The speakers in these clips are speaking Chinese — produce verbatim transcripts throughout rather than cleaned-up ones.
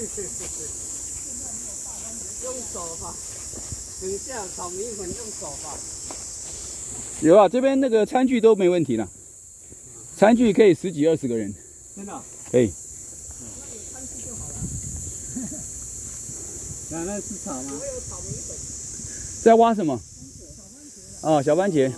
用手吧，等一下炒米粉用手吧。 有啊，这边那个餐具都没问题了，餐具可以十几二十个人。 真的？ 可以。 餐具就好了。那那是炒吗？我有炒米粉。 在挖什么？哦，小番茄。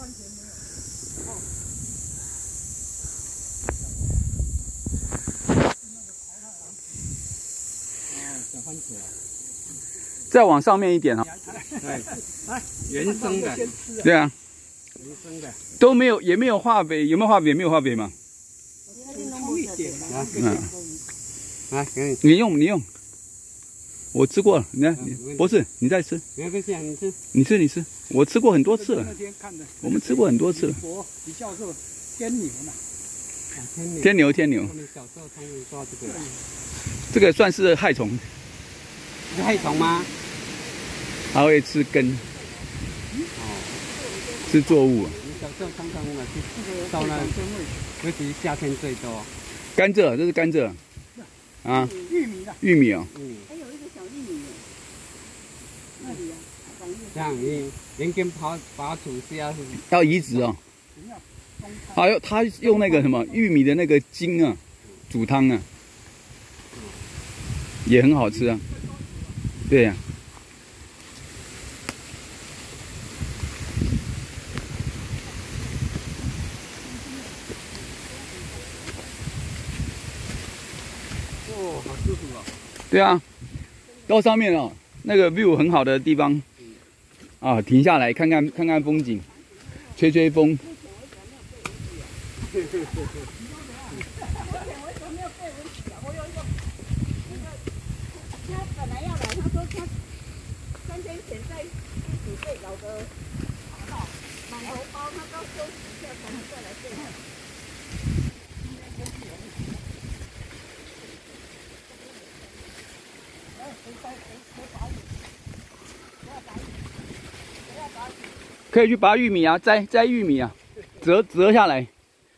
再往上面一点啊！ 对，原生的， 对啊， 原生的都没有，也没有化肥，有没有化肥？没有化肥嘛。 粗一点啊， 嗯， 啊，可以， 你用，你用，我吃过了。你看，不是，你再吃。 没关系啊，你吃， 你吃，你吃，我吃过很多次了。 那天看的， 我们吃过很多次了。 我李教授天牛呢？ 天牛，天牛。 我们小时候常常抓这个， 这个算是害虫。 是害虫吗？ 它会吃根， 哦， 吃作物。 你小时候常常我去到那，尤其夏天最多。 甘蔗，这是甘蔗。啊， 玉米的， 玉米哦。 嗯。 还有一个小玉米，那里啊， 这样你连根拔拔除下是？ 要移植哦。还有他用那个什么玉米的那个筋啊，煮汤啊，也很好吃啊。对呀、啊。 哦，好舒服哦。 对啊，到上面哦，那个 view 很好的地方，啊，停下来看看看看风景，吹吹风。 他本来要来，他说他三天前在一起被搞得满头包，他刚休息一下才能再来这里。 可以去拔玉米啊，摘摘玉米啊，折折下来，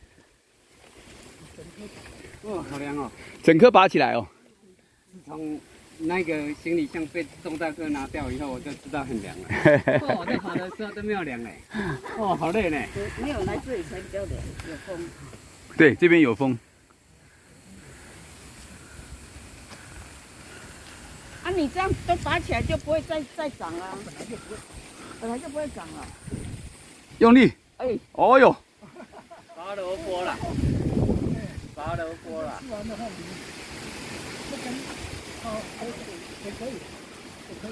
哦，好凉哦！ 整颗拔起来哦。 从那个行李箱被重大哥拿掉以后，我就知道很凉了。哦，我在跑的时候都没有凉嘞。哦，好累呢。 没有来这里才比较凉，有风。 对，这边有风。 啊，你这样都拔起来就不会再再长了，本来就不会，本来就不会长了。 用力。 哎， 哦哟。 拔萝卜了，拔萝卜了。 吃完的话，你这根好也也可以，也可以。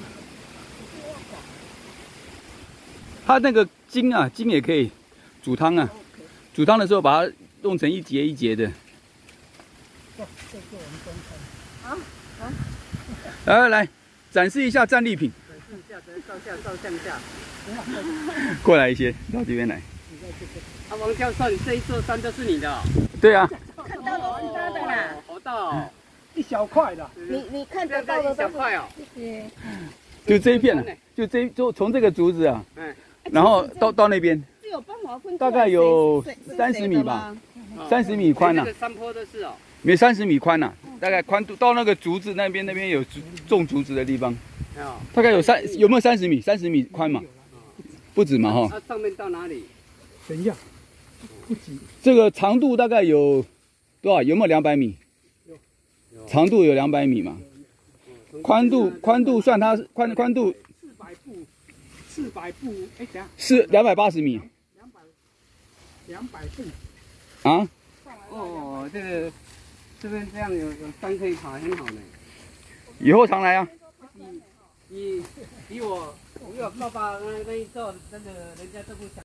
它那个筋啊，筋也可以煮汤啊。煮汤的时候把它弄成一节一节的。 这这是我们中餐。 好，好。 来来，展示一下战利品。 上下照下照向下。 过来一些，到这边来。 啊，王教授，你这一座山都是你的、哦？ 对啊。 看到都是他的啦。 好大哦， 一小块的。 你你看得这个一到的都是。 小块哦。 就这一片了，就这就从这个竹子啊， 嗯， 然后到到那边， 是有办法分。 大概有三十米吧，三十米宽呐、 这个山坡都是哦。 没三十米宽呐、大概宽度到那个竹子那边，那边有竹种竹子的地方，大概有三有没有三十米？三十米宽嘛，不止嘛哈。 它上面到哪里？ 等一下，不急。 这个长度大概有多少？有没有两百米？长度有两百米嘛？宽度宽度算它宽宽度四百步，四百步，哎，等下， 是两百八十米两百，两百步。 啊。 哦，这个这边这样有有山可以爬，很好呢。 以后常来啊。 比比比我比我爸爸那那一座，那个人家都不想。